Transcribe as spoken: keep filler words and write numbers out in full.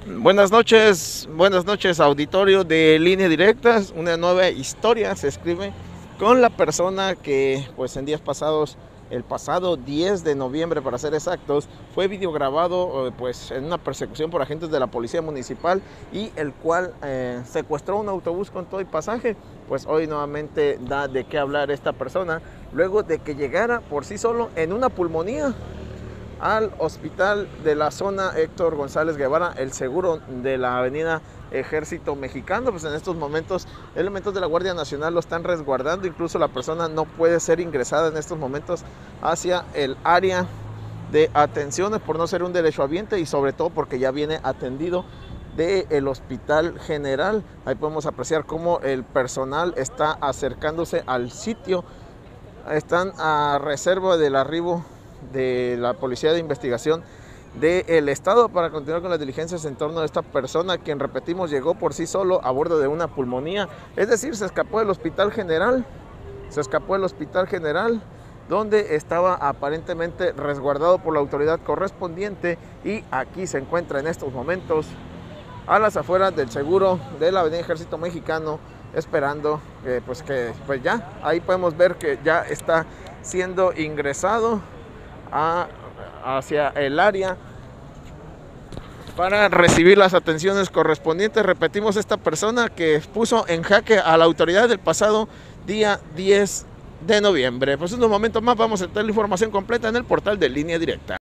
Buenas noches, buenas noches auditorio de Línea Directas. Una nueva historia se escribe con la persona que pues en días pasados, el pasado diez de noviembre para ser exactos, fue videograbado pues en una persecución por agentes de la policía municipal y el cual eh, secuestró un autobús con todo y pasaje. Pues hoy nuevamente da de qué hablar esta persona luego de que llegara por sí solo en una pulmonía al hospital de la zona Héctor González Guevara, el seguro de la avenida Ejército Mexicano. Pues en estos momentos elementos de la Guardia Nacional lo están resguardando, incluso la persona no puede ser ingresada en estos momentos hacia el área de atenciones por no ser un derechohabiente y sobre todo porque ya viene atendido del Hospital General. Ahí podemos apreciar cómo el personal está acercándose al sitio, están a reserva del arribo de la Policía de Investigación del Estado para continuar con las diligencias en torno a esta persona, quien, repetimos, llegó por sí solo a bordo de una pulmonía, es decir, se escapó del Hospital General, se escapó del Hospital General, donde estaba aparentemente resguardado por la autoridad correspondiente, y aquí se encuentra en estos momentos a las afueras del seguro de la avenida Ejército Mexicano, esperando eh, pues que pues ya, ahí podemos ver que ya está siendo ingresado A, hacia el área para recibir las atenciones correspondientes. Repetimos, esta persona que puso en jaque a la autoridad del pasado día diez de noviembre. Pues en unos momentos más vamos a tener la información completa en el portal de Línea Directa.